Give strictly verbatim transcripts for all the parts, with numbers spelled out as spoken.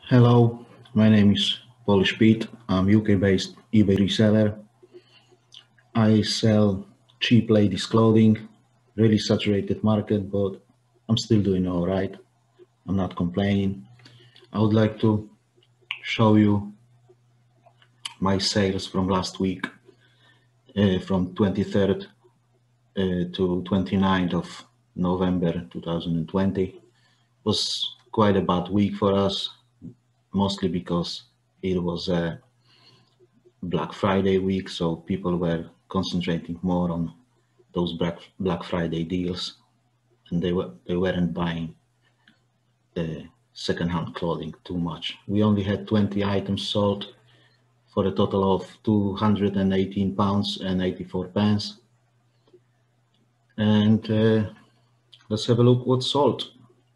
Hello, my name is Polish Pete. I'm U K-based eBay reseller. I sell cheap ladies clothing, really saturated market, but I'm still doing all right. I'm not complaining. I would like to show you my sales from last week, uh, from twenty-third uh, to twenty-ninth of November two thousand twenty. It was quite a bad week for us, mostly because it was a Black Friday week, so people were concentrating more on those Black Black Friday deals, and they were they weren't buying the second-hand clothing too much. We only had twenty items sold for a total of two hundred eighteen pounds and eighty-four pence. And uh, let's have a look what sold.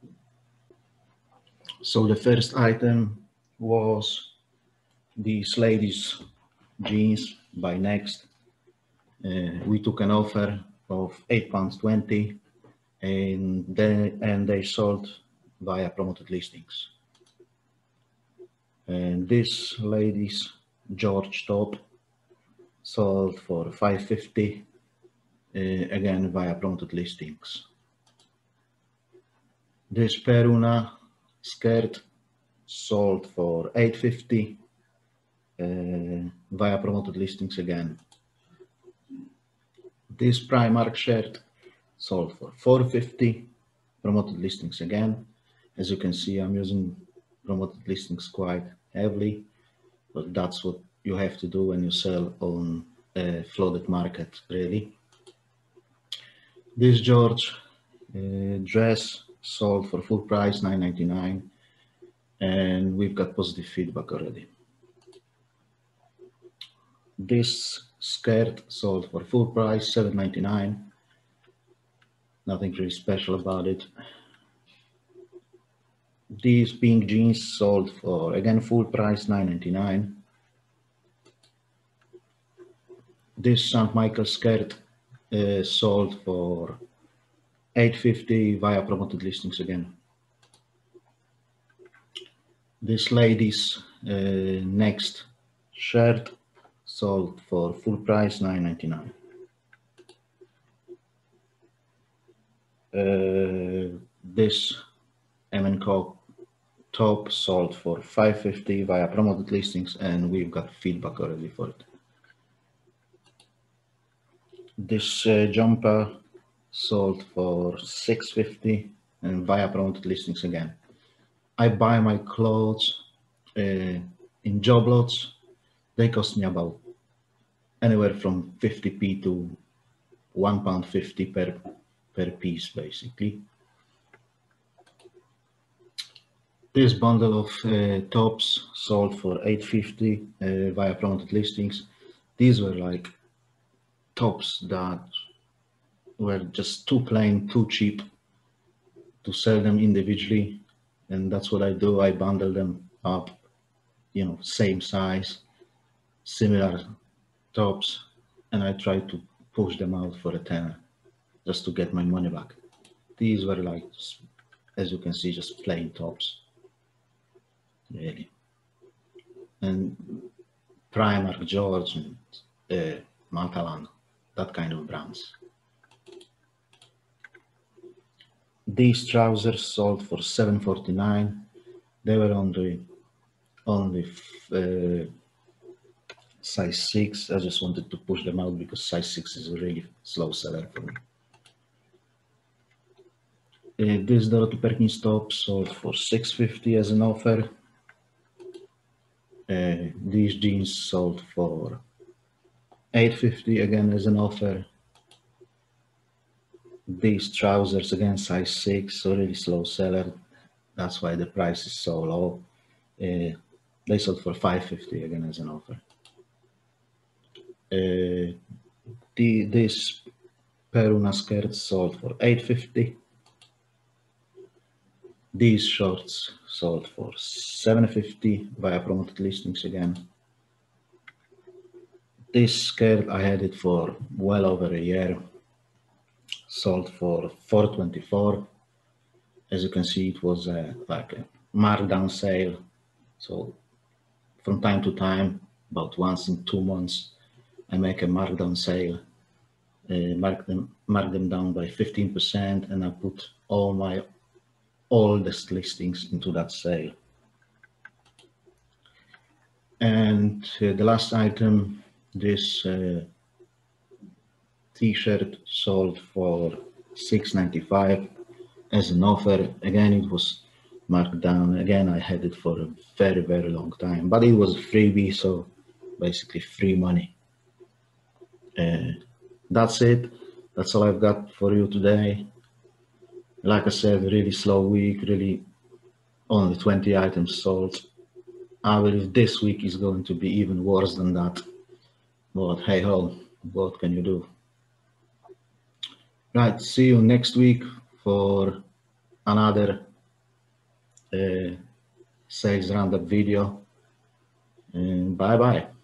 So the first item was these ladies jeans by Next. Uh, we took an offer of eight pounds twenty, and they, and they sold via promoted listings. And this lady's George top sold for five fifty, uh, again via promoted listings. This Peruna skirt sold for eight fifty, uh, via promoted listings again. This Primark shirt sold for four fifty, promoted listings again. As you can see, I'm using promoted listings quite heavily, but that's what you have to do when you sell on a flooded market, really. This George uh, dress sold for full price, nine ninety-nine, and we've got positive feedback already. This skirt sold for full price, seven ninety-nine. Nothing really special about it. These pink jeans sold for, again, full price, nine ninety-nine. This Saint Michael skirt uh, sold for eight fifty via promoted listings again. This lady's uh, Next shirt sold for full price, nine ninety-nine. Uh, this M and Co top sold for five fifty via promoted listings, and we've got feedback already for it. This uh, jumper sold for six fifty and via promoted listings again. I buy my clothes uh, in job lots. They cost me about anywhere from fifty p to one pound fifty per per piece, basically. This bundle of uh, tops sold for eight fifty uh, via promoted listings. These were like tops that were just too plain, too cheap to sell them individually, and that's what I do. I bundle them up, you know, same size, similar tops, and I try to push them out for a tenner just to get my money back. These were like, as you can see, just plain tops, really. And Primark, George, and uh, Matalan, that kind of brands. These trousers sold for seven forty-nine. They were on the only uh, size six. I just wanted to push them out because size six is a really slow seller for me. Uh, this Dorothy Perkins top sold for six fifty as an offer. Uh, these jeans sold for eight fifty again as an offer. These trousers again size six, so really slow seller. That's why the price is so low. Uh, they sold for five fifty again as an offer. Uh, the, this Peruna skirt sold for eight fifty. These shorts sold for seven fifty via promoted listings again. This skirt, I had it for well over a year, sold for four twenty-four. As you can see, it was a, like a markdown sale, So from time to time, about once in two months, I make a markdown sale, uh, mark them mark them down by fifteen percent, and I put all my oldest listings into that sale. And uh, the last item, this uh, t-shirt sold for six ninety-five as an offer. Again, it was marked down. Again, I had it for a very, very long time, but it was a freebie, so basically free money. Uh, that's it. That's all I've got for you today. Like I said, really slow week, really only twenty items sold. I believe this week is going to be even worse than that. But hey ho, what can you do? Right, see you next week for another uh, sales roundup video. And bye bye.